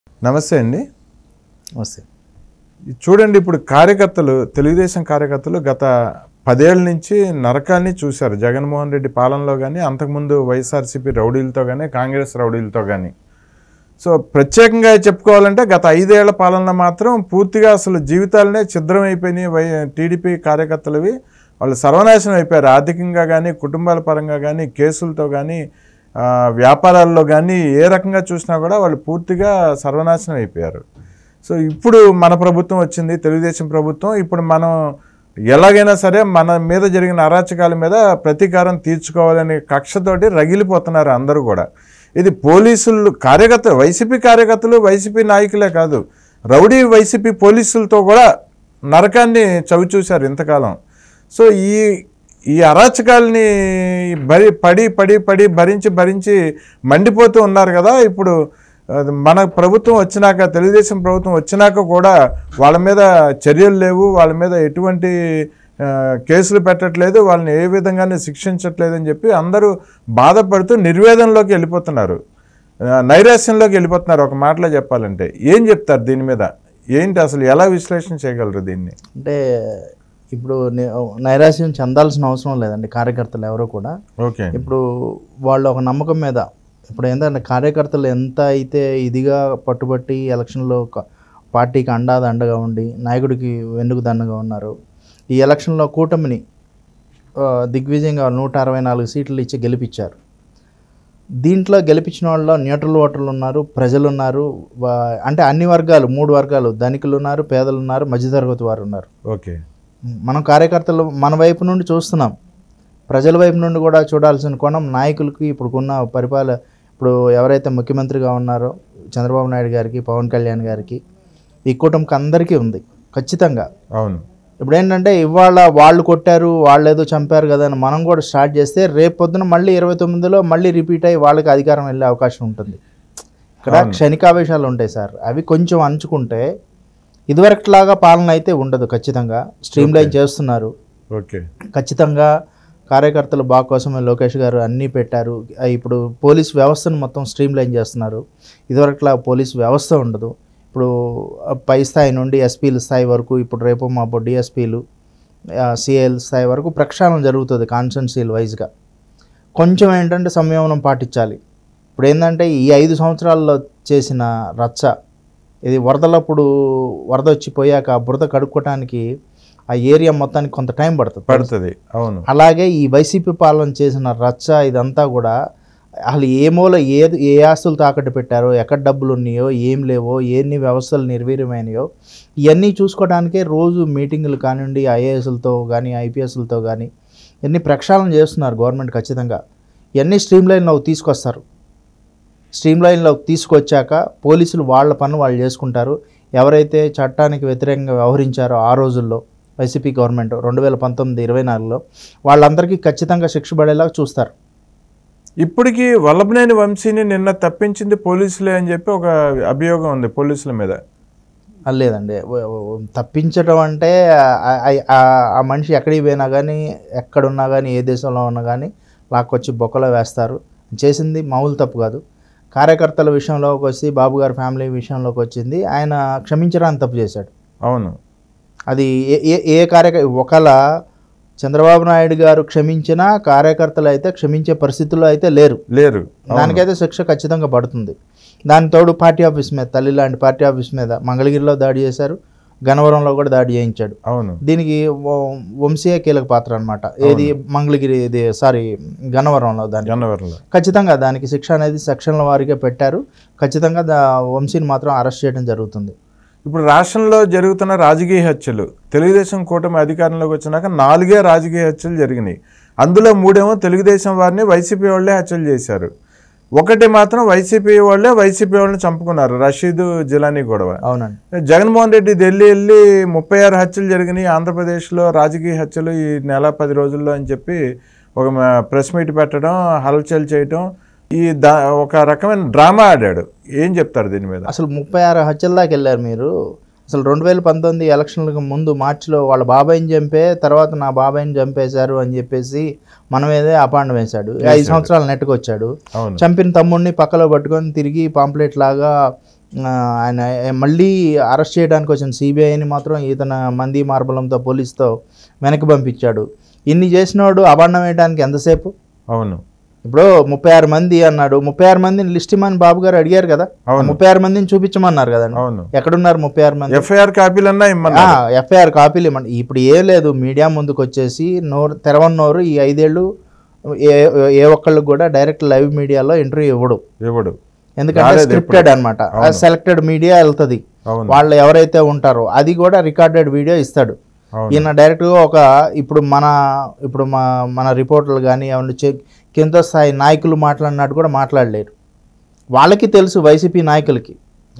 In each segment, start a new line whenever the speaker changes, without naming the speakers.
నమస్తే అండి.
నమస్తే.
చూడండి, ఇప్పుడు కార్యకర్తలు, తెలుగుదేశం కార్యకర్తలు గత 10 ఏళ్ల నుంచి నరకాన్ని చూశారు. జగన్మోహన్ రెడ్డి పాలనలో కానీ, అంతకుముందు వైఎస్ఆర్సీపీ రౌడీలతో కానీ, కాంగ్రెస్ రౌడీలతో కానీ. సో ప్రత్యేకంగా చెప్పుకోవాలంటే గత 5 ఏళ్ల పాలనలో మాత్రం పూర్తిగా అసలు జీవితాలనే ఛిద్రమైపోయినాయి. టీడీపీ కార్యకర్తలవి వాళ్ళు సర్వనాశనం అయిపోయారు. ఆర్థికంగా కానీ, కుటుంబాల పరంగా కానీ, కేసులతో కానీ, వ్యాపారాల్లో కానీ ఏ రకంగా చూసినా కూడా వాళ్ళు పూర్తిగా సర్వనాశనం అయిపోయారు. సో ఇప్పుడు మన ప్రభుత్వం వచ్చింది, తెలుగుదేశం ప్రభుత్వం. ఇప్పుడు మనం ఎలాగైనా సరే మన మీద జరిగిన అరాచకాల మీద ప్రతీకారం తీర్చుకోవాలనే కక్షతోటి రగిలిపోతున్నారు అందరూ కూడా. ఇది పోలీసులు కార్యకర్తలు, వైసీపీ కార్యకర్తలు, వైసీపీ నాయకులే కాదు, రౌడీ వైసీపీ పోలీసులతో కూడా నరకాన్ని చవిచూశారు ఇంతకాలం. సో ఈ అరాచకాలని పడి భరించి మండిపోతూ ఉన్నారు కదా. ఇప్పుడు మన ప్రభుత్వం వచ్చినాక, తెలుగుదేశం ప్రభుత్వం వచ్చినాక కూడా వాళ్ళ మీద చర్యలు లేవు, వాళ్ళ మీద ఎటువంటి కేసులు పెట్టట్లేదు, వాళ్ళని ఏ విధంగానే శిక్షించట్లేదు అని చెప్పి అందరూ బాధపడుతూ నిర్వేదనలోకి వెళ్ళిపోతున్నారు, నైరాశ్యంలోకి వెళ్ళిపోతున్నారు. ఒక మాటలో చెప్పాలంటే ఏం చెప్తారు దీని మీద? ఏంటి అసలు, ఎలా విశ్లేషణ చేయగలరు దీన్ని?
అంటే ఇప్పుడు నైరాశ్యం చెందాల్సిన అవసరం లేదండి కార్యకర్తలు ఎవరో కూడా.
ఓకే.
ఇప్పుడు వాళ్ళు ఒక నమ్మకం మీద, ఇప్పుడు ఏంటంటే కార్యకర్తలు ఎంత అయితే ఇదిగా పట్టుబట్టి ఎలక్షన్లో పార్టీకి అండగా ఉండి నాయకుడికి వెన్నుకు దండగా ఉన్నారు. ఈ ఎలక్షన్లో కూటమిని దిగ్విజయంగా 164 సీట్లు ఇచ్చి గెలిపించారు. దీంట్లో గెలిపించిన వాళ్ళలో న్యూట్రల్ ఓటర్లు ఉన్నారు, ప్రజలు ఉన్నారు, అంటే అన్ని వర్గాలు, 3 వర్గాలు, ధనికులు ఉన్నారు, పేదలు ఉన్నారు, మధ్యతరగతి వారు ఉన్నారు.
ఓకే.
మనం కార్యకర్తలు మన వైపు నుండి చూస్తున్నాం, ప్రజల వైపు నుండి కూడా చూడాల్సిన కోణం నాయకులకి ఇప్పుడున్న ఇప్పుడు ఎవరైతే ముఖ్యమంత్రిగా ఉన్నారో చంద్రబాబు నాయుడు గారికి, పవన్ కళ్యాణ్ గారికి, ఈ కూటమికి అందరికీ ఉంది ఖచ్చితంగా.
అవును.
ఇప్పుడు ఏంటంటే ఇవాళ వాళ్ళు కొట్టారు, వాళ్ళు ఏదో చంపారు కదా అని మనం కూడా స్టార్ట్ చేస్తే రేపు పొద్దున మళ్ళీ 29లో మళ్ళీ రిపీట్ అయ్యి వాళ్ళకి అధికారం వెళ్ళే అవకాశం ఉంటుంది. ఇక్కడ క్షణికావేశాలు ఉంటాయి సార్, అవి కొంచెం అంచుకుంటే ఇదివరకులాగా పాలన అయితే ఉండదు. ఖచ్చితంగా స్ట్రీమ్లైన్ చేస్తున్నారు.
ఓకే.
ఖచ్చితంగా కార్యకర్తల బాగు కోసమే లోకేష్ గారు అన్నీ పెట్టారు. ఇప్పుడు పోలీస్ వ్యవస్థను మొత్తం స్ట్రీమ్లైన్ చేస్తున్నారు. ఇదివరకులా పోలీస్ వ్యవస్థ ఉండదు. ఇప్పుడు పై స్థాయి నుండి ఎస్పీల స్థాయి వరకు, ఇప్పుడు రేపు మాపు డిఎస్పీలు, సిఐల స్థాయి వరకు ప్రక్షాళన జరుగుతుంది కాన్స్టిట్యున్సీల వైజ్గా. కొంచెం ఏంటంటే సంయమనం పాటించాలి. ఇప్పుడు ఏంటంటే ఈ 5 సంవత్సరాల్లో చేసిన రచ్చ, ఇది వరదలప్పుడు వరద వచ్చిపోయాక బురద కడుక్కోవటానికి ఆ ఏరియా మొత్తానికి కొంత టైం పడుతుంది.
అవును.
అలాగే ఈ వైసీపీ పాలన చేసిన రచ్చ ఇదంతా కూడా అసలు ఏ మూల ఏ ఆస్తులు తాకట్టు పెట్టారో, ఎక్కడ డబ్బులు ఉన్నాయో, ఏం లేవో, ఎన్ని వ్యవస్థలు నిర్వీర్యమైనయో ఇవన్నీ చూసుకోవడానికే రోజు మీటింగులు కానివ్వండి, ఐఏఎస్లతో కానీ ఐపీఎస్లతో కానీ ఇవన్నీ ప్రక్షాళన చేస్తున్నారు గవర్నమెంట్. ఖచ్చితంగా ఇవన్నీ స్ట్రీమ్లైన్లోకి తీసుకొస్తారు. స్ట్రీమ్లైన్లోకి తీసుకొచ్చాక పోలీసులు వాళ్ళ పనులు వాళ్ళు చేసుకుంటారు. ఎవరైతే చట్టానికి వ్యతిరేకంగా వ్యవహరించారో ఆ రోజుల్లో వైసీపీ గవర్నమెంట్ 2019-24లో వాళ్ళందరికీ ఖచ్చితంగా శిక్ష పడేలాగా చూస్తారు.
ఇప్పటికీ వల్లభనేని వంశీని నిన్న తప్పించింది పోలీసులే అని చెప్పి ఒక అభియోగం ఉంది పోలీసుల మీద.
లేదండి, తప్పించడం అంటే ఆ మనిషి ఎక్కడికి పోయినా కానీ, ఎక్కడున్నా కానీ, ఏ దేశంలో ఉన్నా కానీ లాక్కొచ్చి బొక్కలో వేస్తారు. చేసింది మామూలు తప్పు కాదు. కార్యకర్తల విషయంలోకి వచ్చి, బాబు గారి ఫ్యామిలీ విషయంలోకి వచ్చింది, ఆయన క్షమించడానికి తప్పు చేశాడు.
అవును.
అది ఏ ఒకవేళ చంద్రబాబు నాయుడు గారు క్షమించినా కార్యకర్తలు అయితే క్షమించే పరిస్థితుల్లో అయితే లేరు. దానికైతే శిక్ష ఖచ్చితంగా పడుతుంది. దాని తోడు పార్టీ ఆఫీస్ మీద, తల్లి లాంటి పార్టీ ఆఫీస్ మీద మంగళగిరిలో దాడి చేశారు, గన్నవరంలో కూడా దాడి చేయించాడు.
అవును.
దీనికి వంశీయ కీలక పాత్ర అనమాట. ఏది మంగళగిరి, గన్నవరంలో గన్నవరంలో ఖచ్చితంగా దానికి శిక్ష అనేది సెక్షన్ల వారీగా పెట్టారు. ఖచ్చితంగా వంశీని మాత్రం అరెస్ట్ చేయడం జరుగుతుంది.
ఇప్పుడు రాష్ట్రంలో జరుగుతున్న రాజకీయ హత్యలు, తెలుగుదేశం కూటమి అధికారంలోకి వచ్చినాక 4 రాజకీయ హత్యలు జరిగినాయి. అందులో 3 తెలుగుదేశం వారిని వైసీపీ వాళ్ళే హత్యలు చేశారు. ఒకటి మాత్రం వైసీపీ వాళ్ళని చంపుకున్నారు, రషీద్ జిలానీ గొడవ.
అవునండి.
జగన్మోహన్ రెడ్డి ఢిల్లీ వెళ్ళి 36 హత్యలు జరిగినాయి ఆంధ్రప్రదేశ్లో, రాజకీయ హత్యలు ఈ నెల 10 రోజుల్లో అని చెప్పి ఒక ప్రెస్ మీట్ పెట్టడం, హల్చల్ చేయటం, ఒక రకమైన డ్రామా ఆడాడు. ఏం చెప్తారు దీని మీద?
అసలు 36 హత్యల దాకా వెళ్ళారు మీరు. అసలు 2019 ఎలక్షన్లకు ముందు మార్చిలో వాళ్ళ బాబాయిని చంపే తర్వాత నా బాబాయిని చంపేశారు అని చెప్పేసి మన మీదే అపాండం వేశాడు. 5 సంవత్సరాలు నెట్టుకొచ్చాడు. చంపిన తమ్ముడిని పక్కలో పట్టుకొని తిరిగి పాంప్లెట్ లాగా ఆయన మళ్ళీ అరెస్ట్ చేయడానికి వచ్చిన సిబిఐని మాత్రం ఇతను మంది మార్బలంతో పోలీసుతో వెనక్కి పంపించాడు. ఇన్ని చేసినవాడు అభాండం వేయడానికి ఎంతసేపు?
అవును.
ఇప్పుడు 36 మంది అన్నాడు. 36 మందిని లిస్ట్ ఇమ్మని బాబు గారు అడిగారు కదా, 36 మందిని చూపించమన్నారు కదండి. ఎక్కడున్నారు 36 మంది?
ఎఫ్ఐఆర్ కాపీలన్నా
ఎఫ్ఐఆర్ కాపీలు ఇవ్వండి. ఇప్పుడు ఏం లేదు, మీడియా ముందుకు వచ్చేసి తెరవన్నోరు ఈ 5 ఏళ్ళు ఏ ఒక్కళ్ళకి కూడా డైరెక్ట్ లైవ్ మీడియాలో ఇంటర్వ్యూ ఇవ్వడు. ఎందుకంటే స్క్రిప్టెడ్ అనమాట. సెలెక్టెడ్ మీడియా వెళ్తుంది, వాళ్ళు ఎవరైతే ఉంటారో అది కూడా రికార్డెడ్ వీడియో ఇస్తాడు. ఈయన డైరెక్ట్గా ఇప్పుడు మన రిపోర్టర్లు కానీ ఏమన్నా కింద స్థాయి నాయకులు మాట్లాడినట్టు కూడా మాట్లాడలేరు. వాళ్ళకి తెలుసు, వైసీపీ నాయకులకి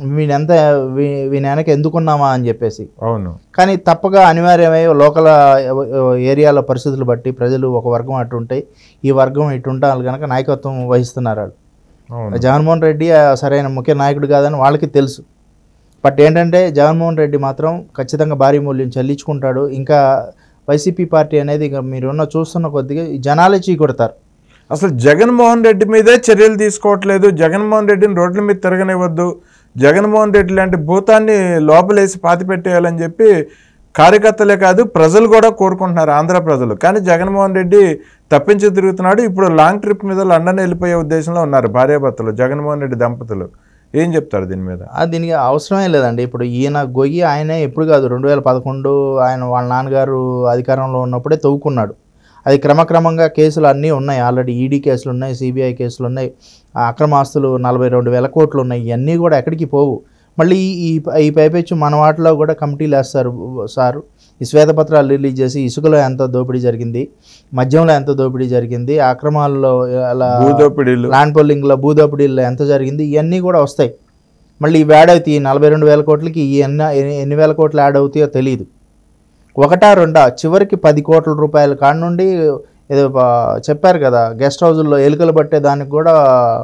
వీని వెనక ఎందుకున్నామా అని చెప్పేసి.
అవును.
కానీ తప్పగా అనివార్యమై లోకల్ ఏరియాలో పరిస్థితులు బట్టి ప్రజలు ఒక వర్గం అటు ఉంటాయి, ఈ వర్గం ఇటు ఉంటారు కనుక నాయకత్వం వహిస్తున్నారు వాళ్ళు. జగన్మోహన్ రెడ్డి సరైన ముఖ్య నాయకుడు కాదని వాళ్ళకి తెలుసు. బట్ ఏంటంటే జగన్మోహన్ రెడ్డి మాత్రం ఖచ్చితంగా భారీ మూల్యం చెల్లించుకుంటాడు. ఇంకా వైసీపీ పార్టీ అనేది ఇక మీరున్న చూస్తున్న కొద్దిగా జనాలే చీకొడతారు.
అసలు జగన్మోహన్ రెడ్డి మీదే చర్యలు తీసుకోవట్లేదు, జగన్మోహన్ రెడ్డిని రోడ్ల మీద తిరగనివ్వద్దు, జగన్మోహన్ రెడ్డి లాంటి భూతాన్ని లోపలేసి పాతి పెట్టేయాలని చెప్పి కార్యకర్తలే కాదు ప్రజలు కూడా కోరుకుంటున్నారు, ఆంధ్ర ప్రజలు. కానీ జగన్మోహన్ రెడ్డి తప్పించి తిరుగుతున్నాడు. ఇప్పుడు లాంగ్ ట్రిప్ మీద లండన్ వెళ్ళిపోయే ఉద్దేశంలో ఉన్నారు భార్యాభర్తలు, జగన్మోహన్ రెడ్డి దంపతులు. ఏం చెప్తారు దీని మీద?
దీనికి అవసరమే లేదండి. ఇప్పుడు ఈయన గొయ్యి ఆయనే ఎప్పుడు కాదు, 2011 వాళ్ళ నాన్నగారు అధికారంలో ఉన్నప్పుడే తవ్వుకున్నాడు. అది క్రమక్రమంగా కేసులు అన్నీ ఉన్నాయి, ఆల్రెడీ ఈడీ కేసులు ఉన్నాయి, సిబిఐ కేసులు ఉన్నాయి, అక్రమ ఆస్తులు 42,000 కోట్లు ఉన్నాయి. ఇవన్నీ కూడా ఎక్కడికి పోవు. మళ్ళీ ఈ పైపెచ్చు మన వాటిలో కూడా కమిటీలు వేస్తారు సార్. ఈ శ్వేతపత్రాలు రిలీజ్ చేసి ఇసుకలో ఎంత దోపిడీ జరిగింది, మద్యంలో ఎంత దోపిడీ జరిగింది, అక్రమాల్లో ల్యాండ్ పోలింగ్లో భూదోపిడీల్లో ఎంత జరిగింది, ఇవన్నీ కూడా వస్తాయి. మళ్ళీ ఇవి యాడ్ అవుతాయి. 42,000 కోట్లకి ఎన్ని వేల కోట్లు యాడ్ అవుతాయో తెలియదు. ఒకటా రెండా చివరికి 10 కోట్ల రూపాయల కాడ నుండి ఏదో చెప్పారు కదా, గెస్ట్ హౌజుల్లో ఎలుకలు పట్టే దానికి కూడా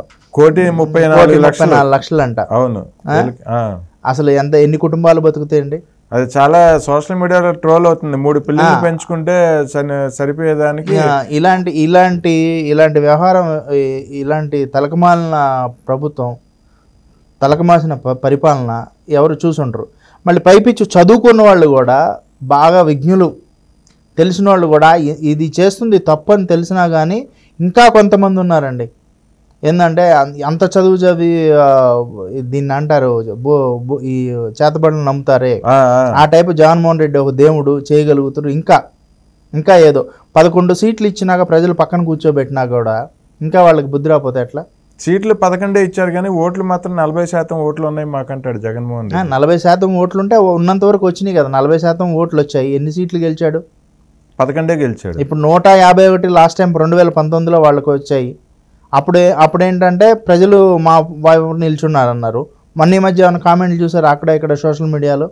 1,34
లక్షలు అంట.
అవును.
అసలు ఎన్ని కుటుంబాలు బతుకుతాయండి?
అది చాలా సోషల్ మీడియాలో ట్రోల్ అవుతుంది. 3 పిల్లలు పెంచుకుంటే సరిపోయేదానికి
ఇలాంటి వ్యవహారం, ఇలాంటి తలకమాలిన ప్రభుత్వం, తలకమాసిన పరిపాలన ఎవరు చూసుంటారు. మళ్ళీ పైపిచ్చు చదువుకున్న వాళ్ళు కూడా, బాగా విజ్ఞులు తెలిసిన వాళ్ళు కూడా ఇది చేస్తుంది తప్పని తెలిసినా కానీ ఇంకా కొంతమంది ఉన్నారండి. ఏంటంటే అంత చదువు చదివి దీన్ని అంటారు ఈ చేతబడులు నమ్ముతారే, ఆ టైపు జగన్మోహన్ రెడ్డి ఒక దేవుడు చేయగలుగుతారు. ఇంకా ఏదో 11 సీట్లు ఇచ్చినాక ప్రజలు పక్కన కూర్చోబెట్టినా కూడా ఇంకా వాళ్ళకి బుద్ధి రాకపోతే ఎట్లా?
సీట్లు 11 ఇచ్చారు కానీ ఓట్లు మాత్రం 40% ఓట్లు ఉన్నాయి మాకంటాడు జగన్మోహన్ రెడ్డి.
40% ఓట్లు ఉంటే ఉన్నంత వరకు వచ్చినాయి కదా, 40% ఓట్లు వచ్చాయి. ఎన్ని సీట్లు గెలిచాడు?
11 గెలిచాడు.
ఇప్పుడు 151 లాస్ట్ టైం 2019లో వాళ్ళకి వచ్చాయి. అప్పుడేంటంటే ప్రజలు మా వైపు నిల్చున్నారన్నారు. మొన్న ఈ మధ్య ఏమైనా కామెంట్లు చూసారు అక్కడ ఇక్కడ సోషల్ మీడియాలో,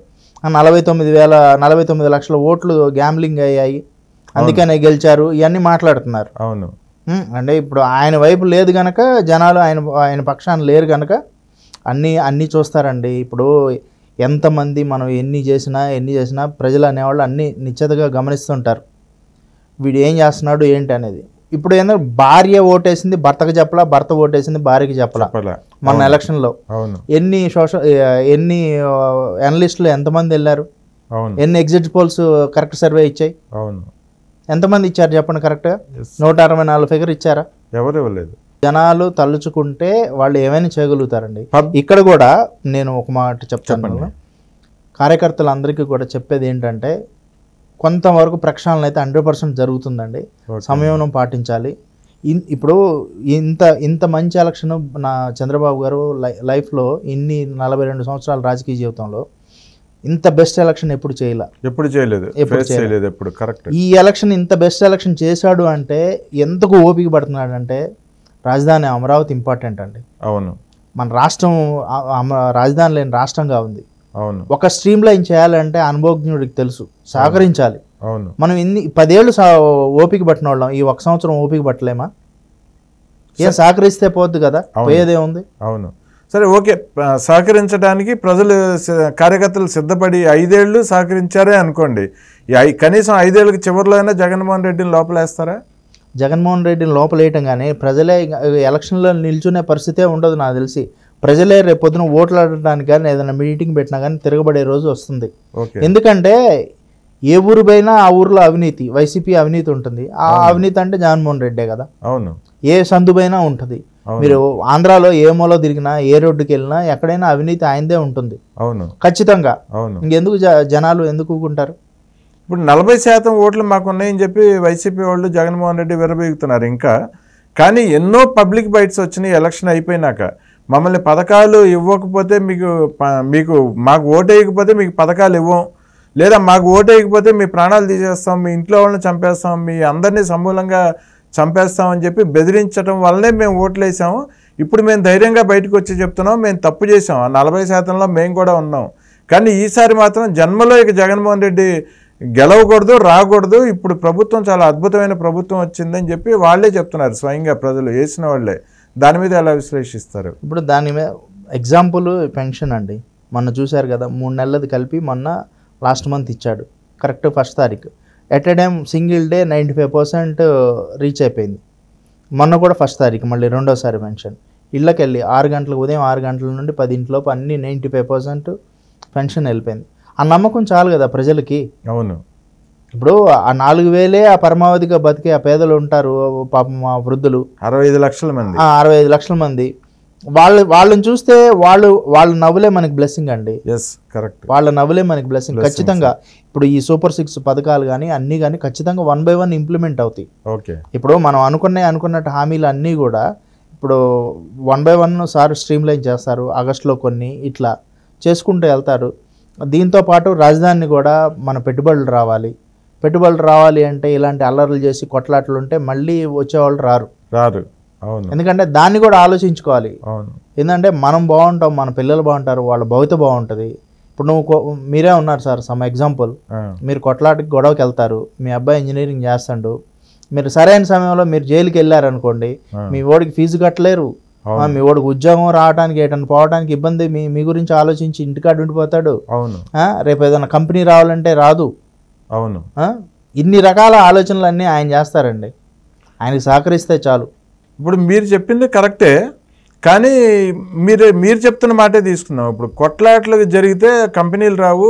49 లక్షల ఓట్లు గ్యాంబ్లింగ్ అయ్యాయి అందుకనే గెలిచారు, ఇవన్నీ మాట్లాడుతున్నారు.
అవును.
అంటే ఇప్పుడు ఆయన వైపు లేదు కనుక జనాలు ఆయన పక్షాన లేరు కనుక అన్నీ చూస్తారండి. ఇప్పుడు ఎంతమంది మనం ఎన్ని చేసినా ప్రజలు అనేవాళ్ళు అన్నీ నిశ్చితగా గమనిస్తుంటారు, వీడు ఏం చేస్తున్నాడు ఏంటి అనేది. ఇప్పుడు ఏంటంటే భార్య ఓటేసింది భర్తకు చెప్పలా, భర్త ఓటేసింది భార్యకి చెప్పలా. మన ఎలక్షన్లో ఎన్ని అనలిస్టులు ఎంతమంది వెళ్ళారు, ఎన్ని ఎగ్జిట్ పోల్స్ కరెక్ట్ సర్వే ఇచ్చాయి, ఎంతమంది ఇచ్చారు చెప్పండి కరెక్ట్గా? 164 ఫిగర్ ఇచ్చారా?
ఎవరు ఇవ్వలేదు.
జనాలు తలుచుకుంటే వాళ్ళు ఏమైనా చేయగలుగుతారండి. ఇక్కడ కూడా నేను ఒక మాట చెప్తాను, కార్యకర్తలందరికీ కూడా చెప్పేది ఏంటంటే కొంతవరకు ప్రక్షాళన అయితే 100% జరుగుతుందండి. సంయమనం పాటించాలి. ఇప్పుడు ఇంత మంచి ఎలక్షన్ నా చంద్రబాబు గారు లైఫ్లో 42 సంవత్సరాల రాజకీయ జీవితంలో ఇంత బెస్ట్ ఎలక్షన్ ఎప్పుడు చేయలేదు. ఈ ఎలక్షన్ ఇంత బెస్ట్ ఎలక్షన్ చేశాడు అంటే ఎంతకు ఓపిక పడుతున్నాడు అంటే, రాజధాని అమరావతి ఇంపార్టెంట్ అండి.
అవును.
మన రాష్ట్రం రాజధాని లేని రాష్ట్రంగా ఉంది.
అవును.
ఒక స్ట్రీమ్ లైన్ చేయాలంటే అనుభవజ్ఞుడికి తెలుసు, సహకరించాలి.
అవును.
మనం 10 ఏళ్ళు ఓపిక పట్టిన వాళ్ళం, ఈ 1 సంవత్సరం ఓపిక పట్టలేమా? ఏం సహకరిస్తే పోద్దు కదా, పోయేదే ఉంది.
అవును. సరే, ఓకే, సహకరించడానికి ప్రజలు కార్యకర్తలు సిద్ధపడి 5 ఏళ్ళు సహకరించారే అనుకోండి, కనీసం 5 ఏళ్ళకి చివరిలో అయినా జగన్మోహన్ రెడ్డిని లోపలేస్తారా?
జగన్మోహన్ రెడ్డిని లోపలేయటం కానీ ప్రజలే ఎలక్షన్లో నిల్చునే పరిస్థితే ఉండదు నాకు తెలిసి. ప్రజలే రేపు పొద్దున ఓట్లు ఆడటానికి కానీ ఏదైనా మీటింగ్ పెట్టినా కానీ తిరగబడే రోజు వస్తుంది.
ఓకే.
ఎందుకంటే ఏ ఊరు పోయినా ఆ ఊరిలో అవినీతి, వైసీపీ అవినీతి ఉంటుంది. ఆ అవినీతి అంటే జగన్మోహన్ రెడ్డే కదా.
అవును.
ఏ సందుపైనా ఉంటుంది. మీరు ఆంధ్రాలో ఏ మూల తిరిగినా ఏ రోడ్డుకి వెళ్ళినా ఎక్కడైనా అవినీతి ఆయనదే ఉంటుంది.
అవును,
ఖచ్చితంగా.
అవును.
ఇంకెందుకు జనాలు ఎందుకు ఊరుకుంటారు?
ఇప్పుడు 40% ఓట్లు మాకు ఉన్నాయని చెప్పి వైసీపీ వాళ్ళు జగన్మోహన్ రెడ్డి విరబీగుతున్నారు ఇంకా. కానీ ఎన్నో పబ్లిక్ బైట్స్ వచ్చినాయి ఎలక్షన్ అయిపోయినాక. మమ్మల్ని పథకాలు ఇవ్వకపోతే మీకు మాకు ఓటు వేయకపోతే మీకు పథకాలు ఇవ్వం, లేదా మాకు ఓటు వేయకపోతే మీ ప్రాణాలు తీసేస్తాం, మీ ఇంట్లో వాళ్ళని చంపేస్తాం, మీ అందరినీ సమూలంగా చంపేస్తామని చెప్పి బెదిరించడం వల్లనే మేము ఓట్లు వేసాము. ఇప్పుడు మేము ధైర్యంగా బయటకు వచ్చి చెప్తున్నాం మేము తప్పు చేసాం, ఆ 40%లో మేము కూడా ఉన్నాం. కానీ ఈసారి మాత్రం జన్మలో ఇక జగన్మోహన్ రెడ్డి గెలవకూడదు, రాకూడదు, ఇప్పుడు ప్రభుత్వం చాలా అద్భుతమైన ప్రభుత్వం వచ్చిందని చెప్పి వాళ్ళే చెప్తున్నారు స్వయంగా, ప్రజలు వేసిన వాళ్ళే. దాని మీద ఎలా విశ్లేషిస్తారు?
ఇప్పుడు దాని మీద ఎగ్జాంపుల్ పెన్షన్ అండి. మొన్న చూశారు కదా, 3 నెలలది కలిపి మొన్న లాస్ట్ మంత్ ఇచ్చాడు, కరెక్ట్ 1st తారీఖు. At a time single day 95% reach అయిపోయింది. మొన్న కూడా 1st తారీఖు మళ్ళీ రెండోసారి పెన్షన్. ఇళ్ళకి వెళ్ళి 6 గంటలకు, ఉదయం 6 గంటల నుండి 10 లోపు అన్ని 95% పెన్షన్ వెళ్ళిపోయింది. ఆ నమ్మకం చాలు కదా ప్రజలకి.
అవును.
ఇప్పుడు ఆ 4,000 ఆ పరమావధిగా బతికే ఆ పేదలు ఉంటారు, పాపం ఆ వృద్ధులు
65 లక్షల మంది,
65 లక్షల మంది. వాళ్ళని చూస్తే వాళ్ళ నవ్వులే మనకి బ్లెస్సింగ్ అండి.
కరెక్ట్.
వాళ్ళ నవ్వులే మనకి బ్లెస్సింగ్ ఖచ్చితంగా. ఇప్పుడు ఈ Super 6 పథకాలు కానీ అన్నీ కానీ ఖచ్చితంగా 1 by 1 ఇంప్లిమెంట్ అవుతాయి.
ఓకే.
ఇప్పుడు మనం అనుకున్నట్టు హామీలు అన్నీ కూడా ఇప్పుడు 1 by 1 సార్ స్ట్రీమ్ లైన్ చేస్తారు. ఆగస్టులో కొన్ని ఇట్లా చేసుకుంటూ వెళ్తారు. దీంతో పాటు రాజధాని కూడా మన పెట్టుబడులు రావాలి అంటే ఇలాంటి అల్లర్లు చేసి కొట్లాటలు ఉంటే మళ్ళీ వచ్చేవాళ్ళు రారు.
అవును.
ఎందుకంటే దాన్ని కూడా ఆలోచించుకోవాలి.
అవును.
ఏంటంటే మనం బాగుంటాం, మన పిల్లలు బాగుంటారు, వాళ్ళ భవిత బాగుంటుంది. ఇప్పుడు మీరే ఉన్నారు సార్, సమ్ ఎగ్జాంపుల్, మీరు కొట్లాటకి గొడవకి వెళ్తారు, మీ అబ్బాయి ఇంజనీరింగ్ చేస్తాడు, మీరు సరైన సమయంలో మీరు జైలుకి వెళ్ళారనుకోండి, మీ ఓడికి ఫీజు కట్టలేరు, మీ ఓడికి ఉద్యోగం రావడానికి ఏటన్నా పోవడానికి ఇబ్బంది, మీ గురించి ఆలోచించి ఇంటికాడ ఉండిపోతాడు.
అవును.
రేపు ఏదైనా కంపెనీ రావాలంటే రాదు.
అవును.
ఇన్ని రకాల ఆలోచనలు అన్నీ ఆయన చేస్తారండి. ఆయనకి సహకరిస్తే చాలు.
ఇప్పుడు మీరు చెప్పింది కరెక్టే, కానీ మీరు చెప్తున్న మాటే తీసుకుందాం. ఇప్పుడు కొట్లాట్లు జరిగితే కంపెనీలు రావు,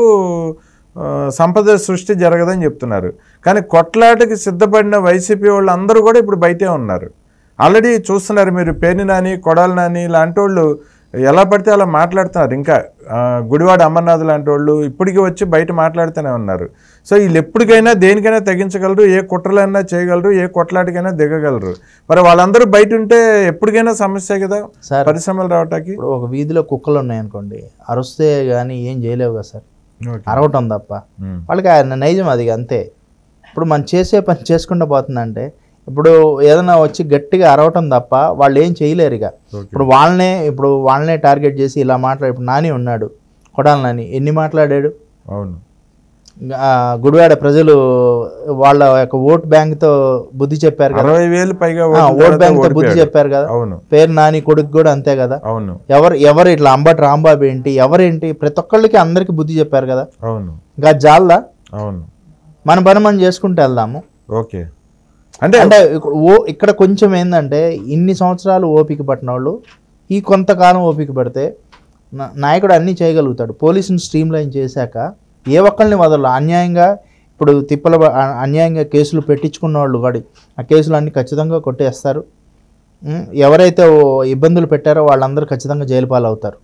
సంపద సృష్టి జరగదని చెప్తున్నారు. కానీ కొట్లాటకి సిద్ధపడిన వైసీపీ వాళ్ళు అందరూ కూడా ఇప్పుడు బయటే ఉన్నారు. ఆల్రెడీ చూస్తున్నారు మీరు, పేర్ని నాని, కొడాలి నాని లాంటి వాళ్ళు ఎలా పడితే అలా మాట్లాడుతున్నారు. ఇంకా గుడివాడ అమర్నాథ్ లాంటి వాళ్ళు ఇప్పటికీ వచ్చి బయట మాట్లాడుతూనే ఉన్నారు. సో వీళ్ళు ఎప్పటికైనా దేనికైనా తెగించగలరు, ఏ కుట్రలైనా చేయగలరు, ఏ కొట్లాటికైనా దిగగలరు. మరి వాళ్ళందరూ బయట ఉంటే ఎప్పటికైనా సమస్య కదా పరిశ్రమలు రావటానికి.
ఒక వీధిలో కుక్కలు ఉన్నాయనుకోండి, అరుస్తే కానీ ఏం చేయలేవు కదా సార్, అరవటం తప్ప. వాళ్ళకి నైజం అది అంతే. ఇప్పుడు మనం చేసే పని చేసుకుంటూ పోతుందంటే ఇప్పుడు ఏదైనా వచ్చి గట్టిగా అరవటం తప్ప వాళ్ళు ఏం చేయలేరు. ఇక ఇప్పుడు వాళ్ళనే టార్గెట్ చేసి ఇలా ఇప్పుడు నాని ఉన్నాడు, కొడాలి నాని ఎన్ని మాట్లాడాడు.
అవును.
గుడివాడ ప్రజలు వాళ్ళ యొక్క ఓట్ బ్యాంక్తో బుద్ధి చెప్పారు కదా,
60,000 పైగా
ఓట్ బ్యాంక్తో బుద్ధి చెప్పారు కదా. పేరు నాని కొడుకు కూడా అంతే కదా. ఎవరు ఇట్లా అంబటి రాంబాబు ఏంటి, ఎవరేంటి, ప్రతి ఒక్కళ్ళకి అందరికి బుద్ధి చెప్పారు కదా. ఇంకా జాల్దా. మన పని మనం చేసుకుంటూ వెళ్దాము.
ఓకే.
అంటే ఇక్కడ కొంచెం ఏంటంటే ఇన్ని సంవత్సరాలు ఓపిక పట్టిన వాళ్ళు ఈ కొంతకాలం ఓపిక పడితే నాయకుడు అన్నీ చేయగలుగుతాడు. పోలీసుని స్ట్రీమ్ లైన్ చేశాక ఏ ఒక్కరిని వదలరు. అన్యాయంగా ఇప్పుడు అన్యాయంగా కేసులు పెట్టించుకున్న వాళ్ళు కూడా ఆ కేసులు అన్నీ ఖచ్చితంగా కొట్టేస్తారు. ఎవరైతే ఇబ్బందులు పెట్టారో వాళ్ళందరూ ఖచ్చితంగా జైలు పాలవుతారు.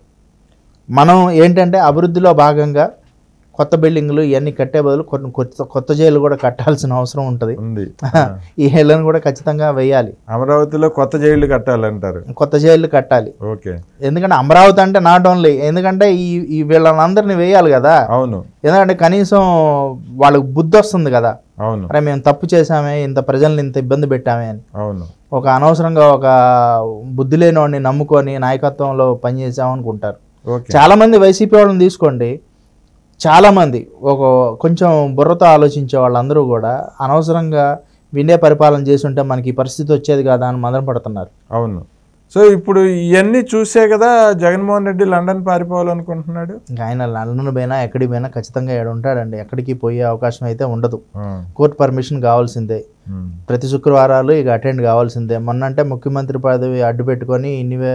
మనం ఏంటంటే అభివృద్ధిలో భాగంగా కొత్త బిల్డింగ్లు ఇవన్నీ కట్టే బదులు కొన్ని కొత్త జైలు కూడా కట్టాల్సిన అవసరం ఉంటుంది. ఈ హేళ్లను కూడా ఖచ్చితంగా వేయాలి.
అమరావతిలో కొత్త జైలు కట్టాలంటారు.
కొత్త జైలు కట్టాలి.
ఓకే.
ఎందుకంటే అమరావతి అంటే నాట్ ఓన్లీ, ఎందుకంటే ఈ వీళ్ళందరినీ వేయాలి కదా.
అవును.
ఎందుకంటే కనీసం వాళ్ళకి బుద్ధి వస్తుంది కదా.
అవును.
అరే మేము తప్పు చేసామే, ఇంత ప్రజల్ని ఇంత ఇబ్బంది పెట్టామే అని.
అవును. ఒక
అనవసరంగా ఒక బుద్ధి లేని వాడిని నమ్ముకొని నాయకత్వంలో పనిచేసామనుకుంటారు. చాలా మంది వైసీపీ వాళ్ళని తీసుకోండి, చాలామంది కొంచెం బుర్రతో ఆలోచించే వాళ్ళందరూ కూడా అనవసరంగా విండే పరిపాలన చేసి ఉంటే మనకి ఈ పరిస్థితి వచ్చేది కదా అని మదన పడుతున్నారు.
అవును. సో ఇప్పుడు ఇవన్నీ చూసే కదా జగన్మోహన్ రెడ్డి లండన్ పారిపోవాలనుకుంటున్నాడు.
ఆయన లండన్ పోయినా ఎక్కడికి పోయినా ఖచ్చితంగా ఏడు ఉంటాడండి. ఎక్కడికి పోయే అవకాశం అయితే ఉండదు. కోర్టు పర్మిషన్ కావాల్సిందే, ప్రతి శుక్రవారాలు ఇక అటెండ్ కావాల్సిందే. మొన్నంటే ముఖ్యమంత్రి పదవి అడ్డు పెట్టుకొని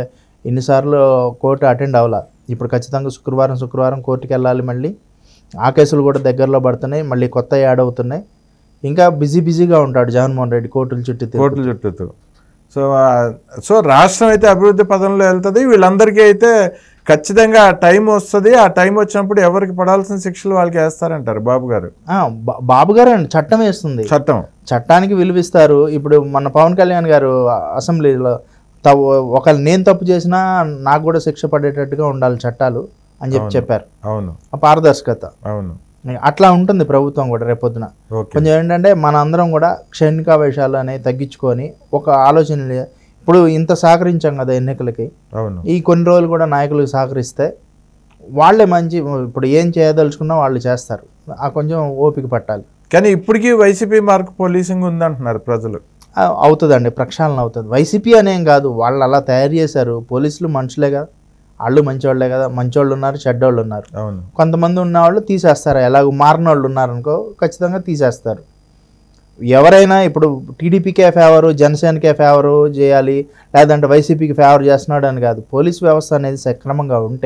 ఇన్నిసార్లు కోర్టు అటెండ్ అవ్వాల. ఇప్పుడు ఖచ్చితంగా శుక్రవారం కోర్టుకి వెళ్ళాలి. మళ్ళీ ఆ కేసులు కూడా దగ్గరలో పడుతున్నాయి, మళ్ళీ కొత్త యాడ్ అవుతున్నాయి. ఇంకా బిజీగా ఉంటాడు జగన్మోహన్ రెడ్డి కోర్టుల చుట్టూ.
సో రాష్ట్రం అయితే అభివృద్ధి పదంలో వెళ్తుంది. వీళ్ళందరికీ అయితే ఖచ్చితంగా టైం వస్తుంది. ఆ టైం వచ్చినప్పుడు ఎవరికి పడాల్సిన శిక్షలు వాళ్ళకి వేస్తారంటారు బాబు గారు.
అండి చట్టం వేస్తుంది, చట్టానికి విలువిస్తారు. ఇప్పుడు మన పవన్ కళ్యాణ్ గారు అసెంబ్లీలో ఒకవేళ నేను తప్పు చేసినా నాకు కూడా శిక్ష పడేటట్టుగా ఉండాలి చట్టాలు అని చెప్పారు.
అవును,
పారదర్శకత.
అవును,
అట్లా ఉంటుంది ప్రభుత్వం కూడా రేపొద్దున. కొంచెం ఏంటంటే మన అందరం కూడా క్షణికావేశాలు అనేవి తగ్గించుకొని ఒక ఆలోచన. ఇప్పుడు ఇంత సహకరించాం కదా ఎన్నికలకి, ఈ కొన్ని రోజులు కూడా నాయకులకు సహకరిస్తే వాళ్ళే మంచి, ఇప్పుడు ఏం చేయదలుచుకున్నా వాళ్ళు చేస్తారు. ఆ కొంచెం ఓపిక పట్టాలి.
కానీ ఇప్పటికీ వైసీపీ మార్క్ పోలీసింగ్ ఉందంటున్నారు ప్రజలు.
అవుతుందండి, ప్రక్షాళన అవుతుంది. వైసీపీ అనేం కాదు, వాళ్ళు అలా తయారు చేశారు. పోలీసులు మనుషులే కదా, వాళ్ళు మంచివాళ్లే కదా. మంచోళ్ళు ఉన్నారు, చెడ్డోళ్ళు ఉన్నారు. కొంతమంది ఉన్నవాళ్ళు తీసేస్తారు. ఎలాగో మారిన వాళ్ళు ఉన్నారనుకో ఖచ్చితంగా తీసేస్తారు. ఎవరైనా ఇప్పుడు టీడీపీకే ఫేవరు, జనసేనకే ఫేవరు చేయాలి, లేదంటే వైసీపీకి ఫేవర్ చేస్తున్నాడు అని కాదు. పోలీస్ వ్యవస్థ అనేది సక్రమంగా ఉంటే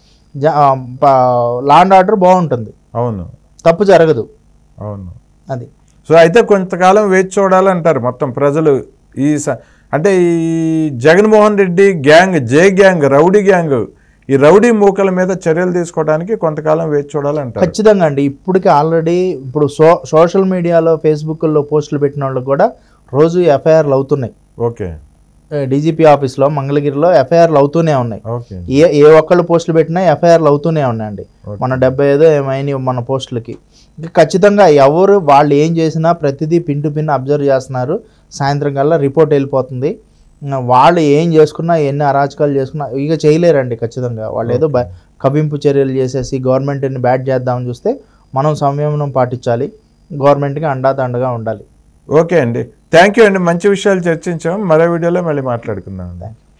లా అండ్ ఆర్డర్ బాగుంటుంది.
అవును,
తప్పు జరగదు.
అవును,
అది.
సో అయితే కొంతకాలం వేచి చూడాలంటారు మొత్తం ప్రజలు. అంటే ఈ Jaganmohan Reddy gang, gang, rowdy gang, ఈ రౌడీ మూకల మీద చర్యలు తీసుకోవడానికి కొంతకాలం వేచి చూడాలంటారు.
ఖచ్చితంగా అండి. ఇప్పటికి ఆల్రెడీ ఇప్పుడు సోషల్ మీడియాలో ఫేస్బుక్లో పోస్టులు పెట్టిన వాళ్ళకి కూడా రోజు ఎఫ్ఐఆర్లు అవుతున్నాయి.
ఓకే.
డీజీపీ ఆఫీస్లో మంగళగిరిలో ఎఫ్ఐఆర్లు అవుతూనే ఉన్నాయి. ఏ ఒక్కళ్ళు పోస్టులు పెట్టినా ఎఫ్ఐఆర్లు అవుతూనే ఉన్నాయండి. మన 75 ఏమైనా మన పోస్టులకి. ఖచ్చితంగా ఎవరు వాళ్ళు ఏం చేసినా ప్రతిదీ పిన్ టు పిన్ అబ్జర్వ్ చేస్తున్నారు. సాయంత్రం కల్లా రిపోర్ట్ వెళ్ళిపోతుంది. వాళ్ళు ఏం చేసుకున్నా, ఎన్ని అరాచకాలు చేసుకున్నా ఇక చేయలేరండి. ఖచ్చితంగా వాళ్ళు ఏదో కవింపు చర్యలు చేసేసి గవర్నమెంట్ని బ్యాట్ చేద్దామని చూస్తే మనం సంయమనం పాటించాలి. గవర్నమెంట్కి అండగా ఉండాలి.
ఓకే అండి, థ్యాంక్ యూ అండి. మంచి విషయాలు చర్చించాం. మరో వీడియోలో మళ్ళీ మాట్లాడుకుందాం.